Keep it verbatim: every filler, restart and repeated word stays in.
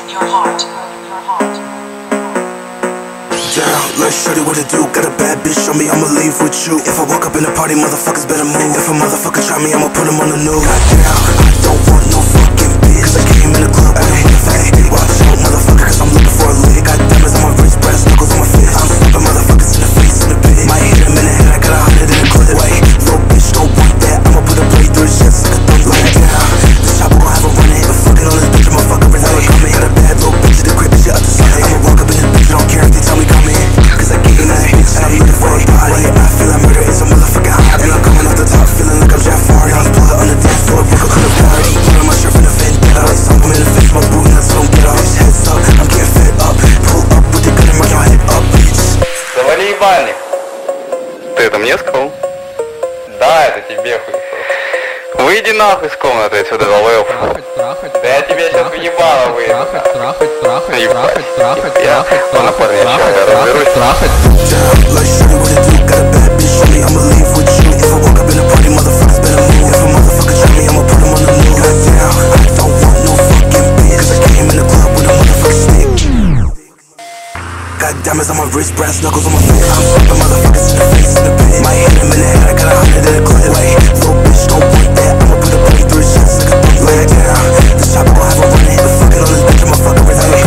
your heart. Your heart. Down, let's show you what to do. Got a bad bitch, show me I'ma leave with you. If I walk up in the party, motherfuckers better move. If a motherfucker try me, I'ma put him on the news. Goddamn, I don't want no fucking bitch, cause I came in the club with a face. Watch out, motherfucker, cause I'm looking for a lick. Got diamonds on my wrist, brass knuckles on my fist. I'm slapping motherfuckers in the face in the pit. Might hit him in the head, I got a hundred in the clip. Wait, little bitch don't want that, I'ma put a blade through his chest like a thumb. Like down, this chopper gon' have a run it. But fucking on this bitch, I'ma fuck her until I come in. Got a bad little bitch in the crib, and shit up to something. I'ma walk up in this bitch, I don't care if they tell me come in. Cause I get in that bitch, and I'm looking for a body. I feel like murder is a motherfucking hobby. And I'm coming off the top, feeling like I'm Jafari. I'm blood on the dance floor, broke up in the party. Put on my shirt for the vendetta. Like something in the face, my boot nuts don't get off. Bitch, heads up, I'm getting fed up. Pull up with the gun and mark your head up, bitch. Завали ебальник. Ты это мне сказал? Да, это тебе хуй. Выйди нахуй с комнаты отсюда, долбоёб. Да я тебе сейчас въебало выйду. Трахать, трахать, трахать, трахать, трахать, Я трахать, на парня сейчас разберусь. трахать. Down, let's show you what to do. Got a bad bitch, show me I'ma leave with you. If I walk up in the party, motherfuckers better move. If a motherfucker try me, I'ma put him on the news. Goddamn, I don't want no fucking bitch, cause I came in the club with a motherfucking stick. Got diamonds on my wrist, brass knuckles on my face. I'm slapping motherfuckers in the face in the pit. Might hit him in the head, I got a hundred in the clip. Wait, little bitch don't want that, I'ma put a blade through his chest like a thumb. Like down, this chopper gon' have a run it. But fucking on this bitch, I'ma fuck her until I